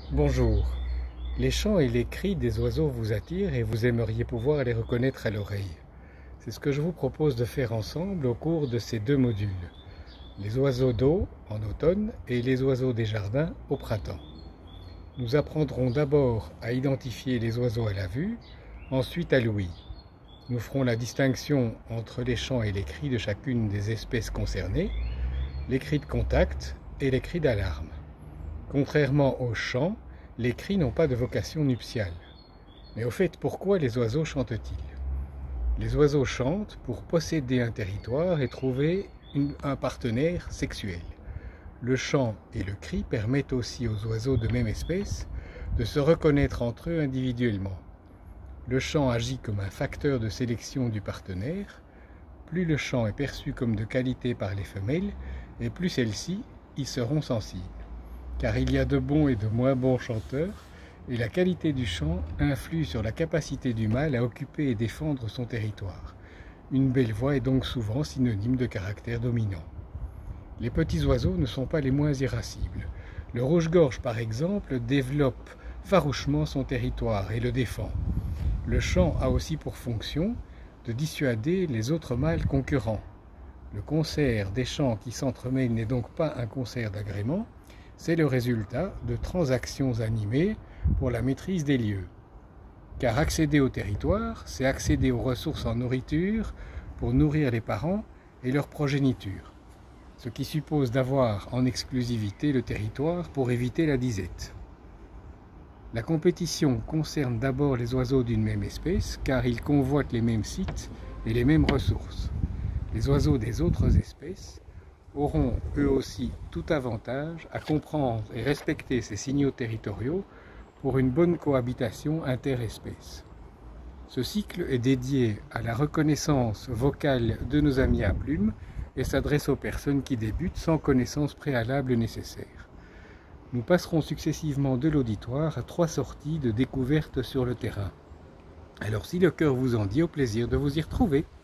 Bonjour. Les chants et les cris des oiseaux vous attirent et vous aimeriez pouvoir les reconnaître à l'oreille. C'est ce que je vous propose de faire ensemble au cours de ces deux modules. Les oiseaux d'eau en automne et les oiseaux des jardins au printemps. Nous apprendrons d'abord à identifier les oiseaux à la vue, ensuite à l'ouïe. Nous ferons la distinction entre les chants et les cris de chacune des espèces concernées, les cris de contact et les cris d'alarme. Contrairement aux chants, les cris n'ont pas de vocation nuptiale. Mais au fait, pourquoi les oiseaux chantent-ils? Les oiseaux chantent pour posséder un territoire et trouver un partenaire sexuel. Le chant et le cri permettent aussi aux oiseaux de même espèce de se reconnaître entre eux individuellement. Le chant agit comme un facteur de sélection du partenaire. Plus le chant est perçu comme de qualité par les femelles, et plus celles-ci y seront sensibles. Car il y a de bons et de moins bons chanteurs, et la qualité du chant influe sur la capacité du mâle à occuper et défendre son territoire. Une belle voix est donc souvent synonyme de caractère dominant. Les petits oiseaux ne sont pas les moins irascibles. Le rouge-gorge, par exemple, développe farouchement son territoire et le défend. Le chant a aussi pour fonction de dissuader les autres mâles concurrents. Le concert des chants qui s'entremêlent n'est donc pas un concert d'agrément, c'est le résultat de transactions animées pour la maîtrise des lieux. Car accéder au territoire, c'est accéder aux ressources en nourriture pour nourrir les parents et leur progéniture, ce qui suppose d'avoir en exclusivité le territoire pour éviter la disette. La compétition concerne d'abord les oiseaux d'une même espèce, car ils convoitent les mêmes sites et les mêmes ressources. Les oiseaux des autres espèces auront eux aussi tout avantage à comprendre et respecter ces signaux territoriaux pour une bonne cohabitation interespèces. Ce cycle est dédié à la reconnaissance vocale de nos amis à plumes et s'adresse aux personnes qui débutent sans connaissance préalable nécessaire. Nous passerons successivement de l'auditoire à 3 sorties de découverte sur le terrain. Alors si le cœur vous en dit, au plaisir de vous y retrouver.